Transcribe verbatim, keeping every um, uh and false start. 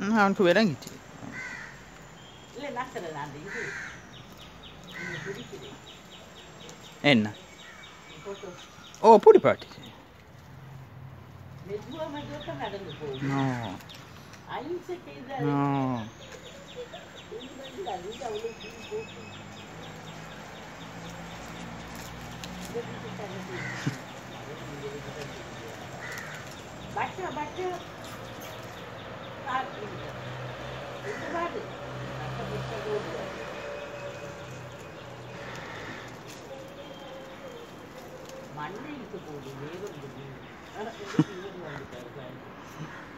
அவனுக்கு விளங்கிச்சு. இல்லை நக்கறது அந்த இது நீங்கள் பிடிக்குது என்ன போட்டு ஓ பூடி பாட்டுச்சு. மெதுவாக மெதுவாக நடந்து போகும் ஓ அஹிம்சை செய்த ஓ அது அவ்வளோ போட்டு பட்டா பட்டா பாடு மண்ணை இழுத்து போகுது வேகம் வந்துட்டாரு